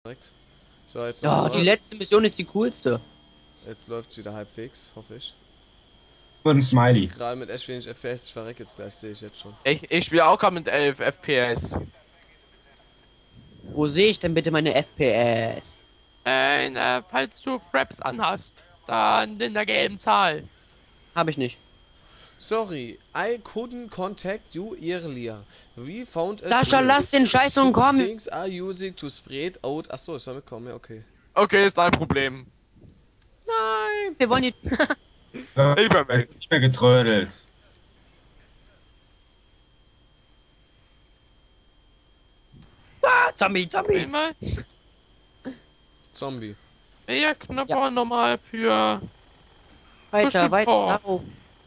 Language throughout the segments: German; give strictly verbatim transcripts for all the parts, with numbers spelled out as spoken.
Direkt. So, jetzt Ja, die letzte Mission ist die coolste. Jetzt läuft es wieder halbwegs, hoffe ich. Und ein Smiley. Gerade mit echt wenig F P S, ich verrecke jetzt gleich, sehe ich jetzt schon. Ich, ich spiele auch gerade mit elf F P S. Wo sehe ich denn bitte meine F P S? Äh, äh, falls du Fraps anhast, dann in der gelben Zahl. Habe ich nicht. Sorry, I couldn't contact you earlier. We found a Sascha, clue. lass den Scheiß und komm! Things are using to spread out. Achso, ich soll mitkommen, ja, okay. Okay, ist dein Problem. Nein! Wir wollen die... Ich bin weg. Nicht mehr getrödelt. ah, Zombie, Zombie! Einmal. Zombie. Der Knopf Ja. nochmal für... Weiter, Bestimmt weiter, vor. auf.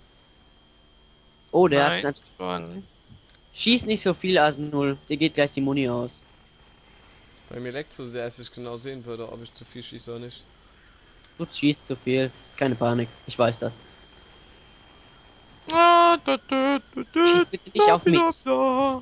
Oh, der Nein, hat... schon. Schieß nicht so viel, Asen null. Dir geht gleich die Muni aus. Bei mir leckt so sehr, dass ich genau sehen würde, ob ich zu viel schieße oder nicht. Du schießt zu viel. Keine Panik. Ich weiß das. Ah, da, da, da, da, Schieß bitte nicht auf mich. da, da.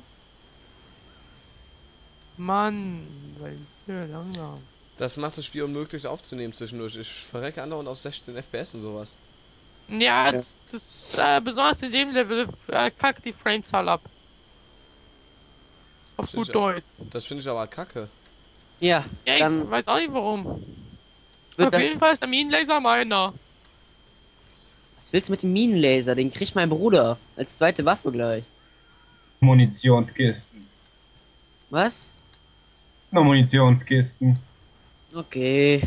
Mann, weil hier langsam. Das macht das Spiel unmöglich aufzunehmen zwischendurch. Ich verrecke andauernd auf sechzehn F P S und sowas. Ja, das, das äh, besonders in dem Level äh, kackt die Framezahl ab. Auf Sicher. gut Deutsch. Das finde ich aber kacke. Ja, Ja, ich dann weiß auch nicht warum. wird Auf dann... jeden Fall ist der Minenlaser meiner. Was willst du mit dem Minenlaser? Den kriegt mein Bruder. Als zweite Waffe gleich. Munitionskisten. Was? Nur Munitionskisten. Okay.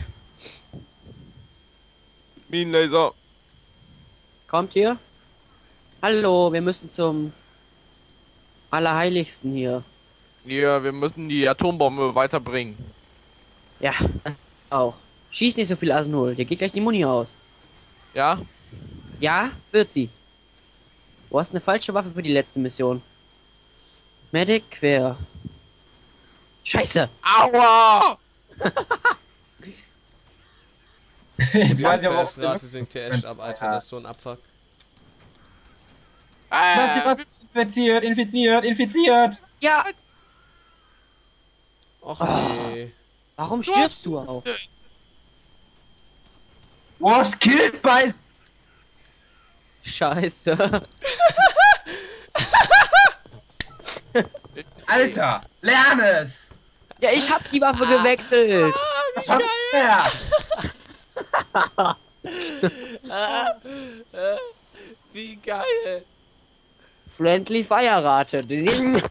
Minenlaser. Kommt ihr? Hallo, wir müssen zum Allerheiligsten hier. Ja, wir müssen die Atombombe weiterbringen. Ja, auch. Schieß nicht so viel Asen null. Dir geht gleich die Muni aus. Ja? Ja, wird sie. Du hast eine falsche Waffe für die letzte Mission. Medic quer. Scheiße! Aua! Ich Die weiß ja, warum F P S-Rate sinkt hier echt ab, Alter. Das ist so ein Abfuck. Äh, Infiziert, infiziert, infiziert! Ja! Och Ah. nee. Warum stirbst du auch? Was killt bei... Scheiße. Alter, lern es! Ja, ich hab die Waffe gewechselt. Was hast du her? Wie geil. Friendly Feierrate. Ding.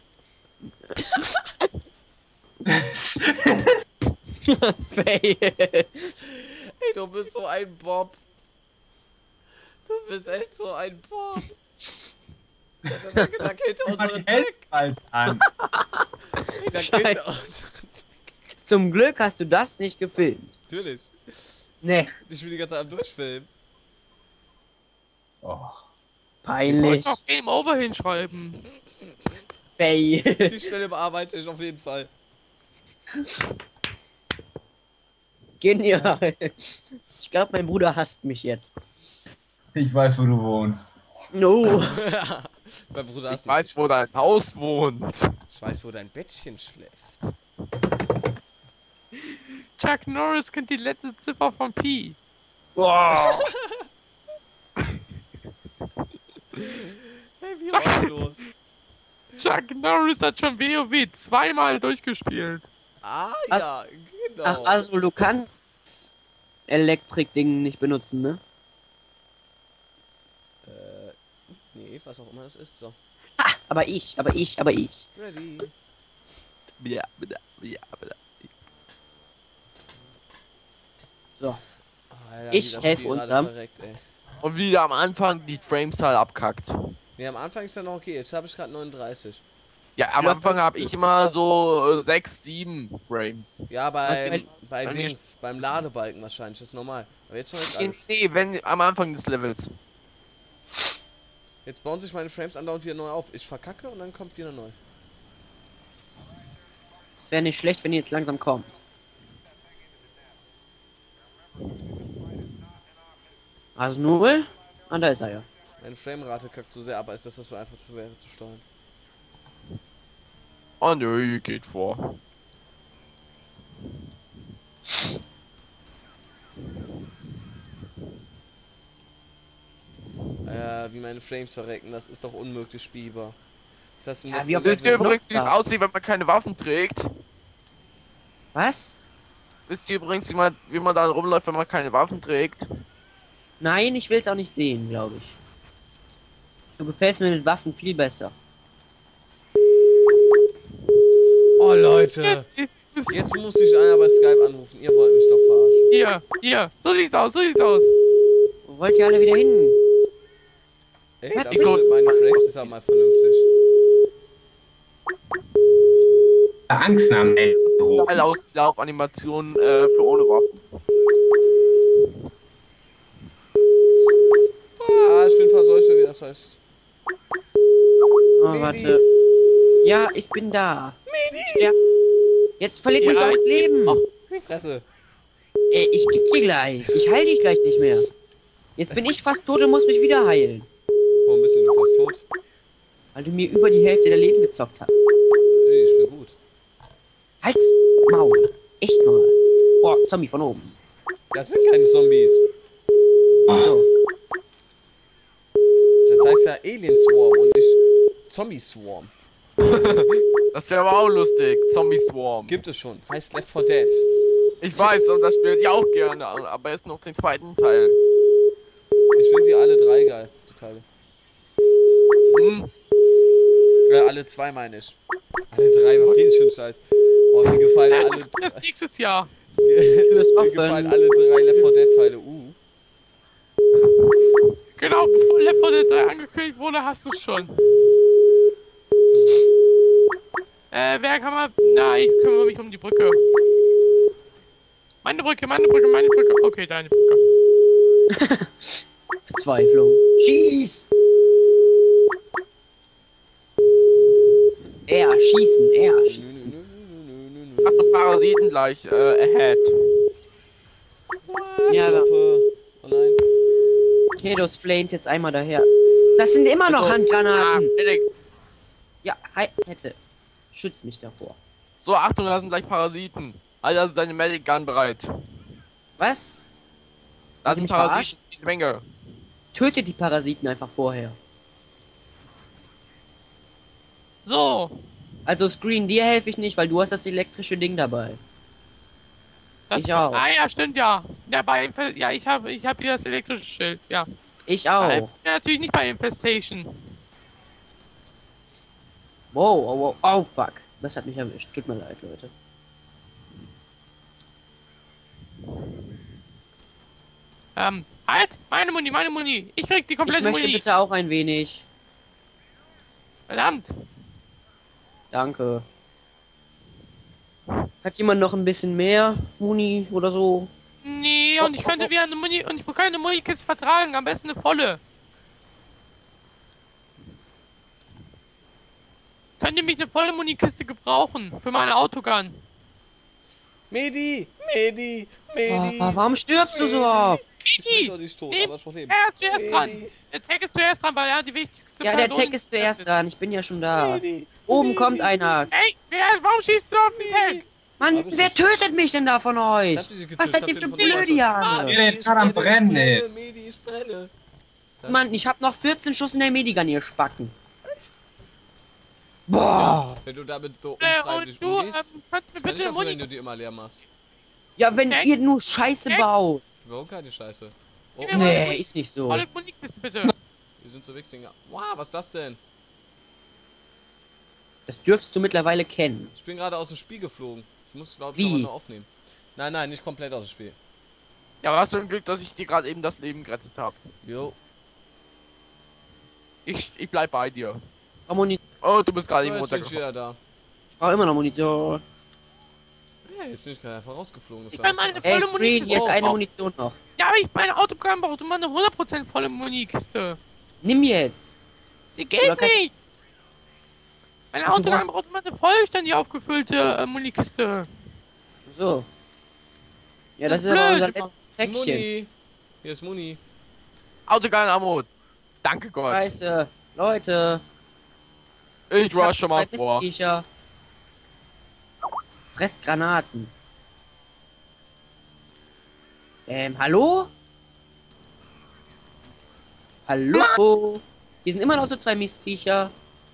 Fail. Ey, du bist so ein Bob. Du bist echt so ein Bob. Da, da, da geht Mach unsere die Helfpreis an. Da Scheiße. geht unsere... Zum Glück hast du das nicht gefilmt. Natürlich. Ne, Ich will die ganze Zeit am Durchfilmen. Oh. peinlich. noch Game Over hinschreiben. Fail. Die Stelle bearbeite ich auf jeden Fall. Genial. Ich glaube, mein Bruder hasst mich jetzt. Ich weiß, wo du wohnst. No. Mein Bruder Ich hat weiß, wo dein Haus wohnt. Ich weiß, wo dein Bettchen schläft. Chuck Norris kennt die letzte Ziffer von Pi. Boah. Hey, wie war los? Chuck Norris hat schon WoW zweimal durchgespielt. Ah, ja, genau. Ach, also du kannst Elektrik-Ding nicht benutzen, ne? Äh, nee, was auch immer das ist, so. Ah, aber ich, aber ich, aber ich. Ready. Ja, bitte, ja, bitte. So. Alter, Ich wie das helfe Spiel uns gerade am- verreckt, ey. Und wieder am Anfang die Framezahl abkackt. Nee, am Anfang ist ja noch okay, jetzt habe ich gerade neununddreißig. Ja, am Ja. Anfang habe ich immer so sechs, sieben Frames. Ja, bei, Okay. bei Bei mir- Dings, beim Ladebalken wahrscheinlich, das ist normal. Aber jetzt schon jetzt Nee, alles. nee, wenn am Anfang des Levels. Jetzt bauen sich meine Frames andauernd wieder neu auf. Ich verkacke und dann kommt wieder neu. Es wäre nicht schlecht, wenn ihr jetzt langsam kommt. Also null? Ah, da ist er ja. Meine Framerate kackt so sehr ab, als dass das so einfach zu wäre zu steuern. Oh nö, geht vor. meine Frames verrecken. Das ist doch unmöglich spielbar. Das Ja, muss wie so auf Wisst ihr Level- übrigens, wie es Ja. aussieht, wenn man keine Waffen trägt? Was? Wisst ihr übrigens, wie man, wie man dann rumläuft, wenn man keine Waffen trägt? Nein, ich will es auch nicht sehen, glaube ich. Du gefällst mir mit Waffen viel besser. Oh Leute, jetzt muss ich einer bei Skype anrufen. Ihr wollt mich doch verarschen. Hier, hier, so sieht's aus, so sieht's aus. Wo wollt ihr alle wieder hin? Ey, Was? da Ich guck- sind meine Frames ist aber mal vernünftig. Angstnamen, ey. Teil aus Laufanimation äh, für ohne Waffen. Ah, ich bin verseucht, wie das heißt. Oh, Medi. warte. Ja, ich bin da. Medi! Jetzt verliert mich Ja, auch das Leben. Ach. Die Fresse. Ey, ich geb dir gleich. Ich heil dich gleich nicht mehr. Jetzt bin ich fast tot und muss mich wieder heilen. Warum bist du denn fast tot? Weil du mir über die Hälfte der Leben gezockt hast. Nee, ich bin gut. Halt's Maul. Echt mal. Boah, Zombie von oben. Das sind keine Zombies. So. Das heißt ja Alien Swarm und nicht Zombie Swarm. Das wäre aber auch lustig. Zombie Swarm. Gibt es schon. Heißt Left four Dead. Ich weiß, und das spielt ja auch gerne, aber erst noch den zweiten Teil. Ich finde die alle drei geil. Die Teile. Hm. Ja, alle zwei meine ich. Alle drei, was redest du für ein Scheiß? Oh, mir gefallen Ja, das alle. kommt erst nächstes Jahr. Tschüss, Mir offen. gefallen alle drei Left four Dead Teile. Uh. Genau, bevor Left four Dead drei angekündigt wurde, hast du es schon. Äh, wer kann man... Nein, ich kümmere mich um die Brücke. Meine Brücke, meine Brücke, meine Brücke. Okay, deine Brücke. Verzweiflung. Schieß! Er schießen, er Nö, nö, schießen. nö, nö, nö, nö, Ach, nö. noch Parasiten gleich, äh, ahead. Ja, aber Klappe. Oh nein. Kedos flamed jetzt einmal daher. Das sind immer noch Also, Handgranaten. Ah, Felix. Ja, hi, hätte. Schützt mich davor. So, Achtung, da sind gleich Parasiten. Alter, ist deine Medic Gun bereit. Was? Da Wollt ihr sind mich Parasiten, die Menge. Tötet die Parasiten einfach vorher. So. Also Screen, dir helfe ich nicht, weil du hast das elektrische Ding dabei. Das Ich auch. Ah ja, stimmt ja. Ja, bei Inf ja, ich habe ich habe hier das elektrische Schild, ja. Ich Bei- auch. Ja, natürlich nicht bei Infestation. Wow, oh, wow, oh fuck. Das hat mich erwischt. Tut mir leid, Leute. Ähm, halt! Meine Muni, meine Muni! Ich krieg die Ich komplette möchte Muni! bitte auch ein wenig. Verdammt! Danke. Hat jemand noch ein bisschen mehr Muni oder so? Nee, und ich könnte wieder eine Muni und ich kann eine Muni-Kiste vertragen, am besten eine volle. Könnt ihr mich eine volle Muni-Kiste gebrauchen für meine Autogun? Medi! Medi! Medi! Ah, warum stirbst du so oft? Ich bin Medi! doch nicht tot, Nee, aber das Problem. Er ist zuerst dran! Medi! Der Tag ist zuerst dran, weil er die wichtigste Ja, der Person Tech ist zuerst dran. Ich bin ja schon da. Medi! Oben Medi! kommt einer. Ey, wer, warum schießt du auf den Tag? Mann, Hab ich wer nicht. tötet mich denn da von euch? Ich hab dich getötet, Was seid ich ihr hab für den von der Blödiane? Ja, der ist gerade am Brennen, ey. Medi, ich brenne. Mann, ich hab noch vierzehn Schuss in der Medigun, ihr Spacken. Boah. Wenn du damit so Äh, unfreiwillig und du, ähm, umgehst, könntest mir kann ich bitte dafür, wenn Muni... du die immer leer machst. Ja, wenn Tech? ihr nur Scheiße Tech? baut. Warum keine Scheiße? Oh, Gib mir mal- Nee, ist nicht so. Volle Muni-Kiste bitte. wir sind so Wichsinger. Wow, was ist das denn? Das dürfst du mittlerweile kennen. Ich bin gerade aus dem Spiel geflogen. Ich muss, glaube ich, Wie? nochmal neu aufnehmen. Nein, nein, nicht komplett aus dem Spiel. Ja, aber hast du ein Glück, dass ich dir gerade eben das Leben gerettet habe. Jo. Ich, ich bleib bei dir. Muni Oh, du bist gerade So, eben jetzt bin ich runtergefallen. wieder da. ich brauche immer noch Munition. Ja, jetzt bin ich gerade einfach rausgeflogen. Das Ich war will meine krass. Ey, volle Screen, Munition. hier ist eine Oh, Munition noch. ja, aber ich meine Autogramm braucht immer eine hundert Prozent volle Munikiste. Nimm jetzt. Die Oder geht kann- nicht. Meine Ach, du Autogramm brauchst- braucht immer eine vollständig aufgefüllte äh, Munikiste. So. Ja, Das das ist ist aber blöd, unser Mann. letztes Päckchen. Muni. Hier ist Muni. Autogramm Ammo. Danke Gott. Scheiße. Leute. Ich rush hab schon mal zwei vor. Mistviecher. Fresst Granaten. Ähm, hallo? Hallo? Hier sind immer noch so zwei Mistviecher.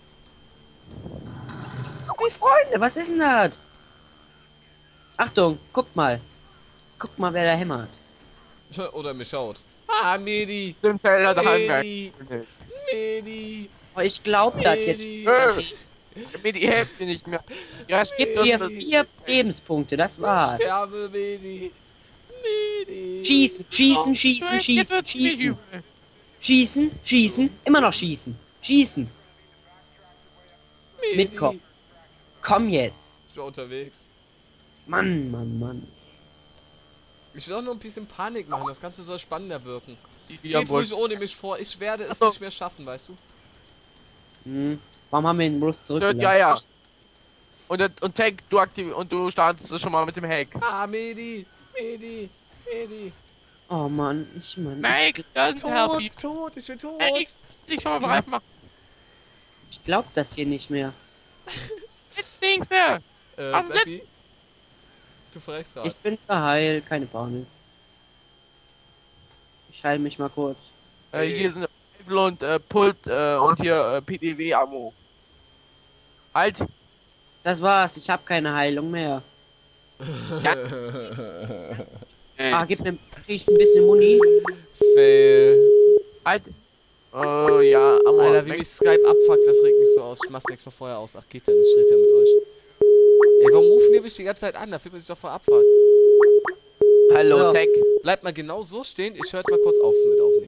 Hey Freunde, was ist denn das? Achtung, guckt mal. Guckt mal, wer da hämmert. Oder mich schaut. Ah, Medi. Stimmt, Felder der Handwerk. Medi. Medi. Oh, ich glaub das jetzt. Medi. Äh, mir die Hälfte nicht mehr. Ja, es gibt Vier, uns vier Lebenspunkte, das war's. Sterbe, Medi. Medi. Schießen, schießen, schießen, schießen, schießen. Schießen, schießen, immer noch schießen. Schießen. Medi. Mitkommen. Komm jetzt. Ich war unterwegs. Mann, Mann, Mann. Ich will auch nur ein bisschen Panik machen, das Ganze soll spannender wirken. die Geht ruhig ohne mich vor, ich werde es Ach so. nicht mehr schaffen, weißt du? Hm. Warum haben wir ihn bloß zurückgelassen? Ja, ja. Und, das- und Tank, du aktiv und du startest schon mal mit dem Hack. Ah, Medi. Medi. Medi. Oh Mann, ich Mann. Mike, das ist happy. Tot, tot, ich bin tot. Ey, ich schon mal bereit machen. Ich glaub das hier nicht mehr. Jetzt Dings, ja. Äh, Was Flappy? Du verreckst grad. Ich bin verheilt, keine Panik. Ich heile mich mal kurz. Äh, hier sind Rifle und äh, Pult äh, und hier äh, P D W-Ammo. Halt! Das war's, ich habe keine Heilung mehr. Äh, Ah, gib mir krieg ich ein bisschen Muni. Fail. halt! Oh ja, Ammo. Alter, wie weg. mich Skype abfuckt, das regt mich so aus. Ich mach's nächstes Mal vorher aus. Ach, geht ja nicht, ich rede ja mit euch. Ey, warum rufen die mich die ganze Zeit an? Da fühlt man sich doch voll abfuckt. Hallo, Ja. Tech. Bleibt mal genau so stehen, ich höre jetzt mal kurz auf mit aufnehmen.